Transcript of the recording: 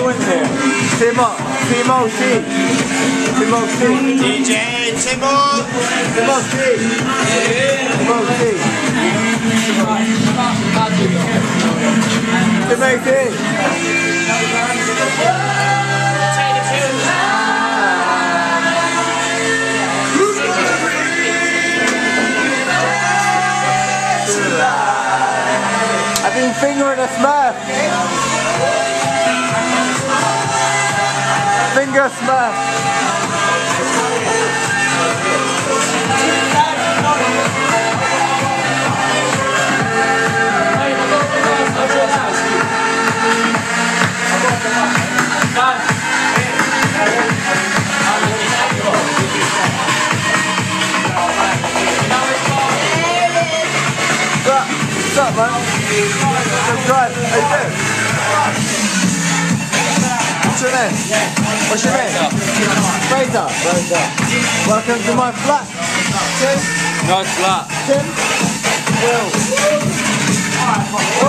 doing here? Timothy. DJ Timo. Timothy. I've been fingering a Smurf. Finger Smurf. What's up, man? Subscribe. How you doing? What's your name? What's your name? Fraser. Welcome to my flat. Tim? No, it's flat. Tim? Will.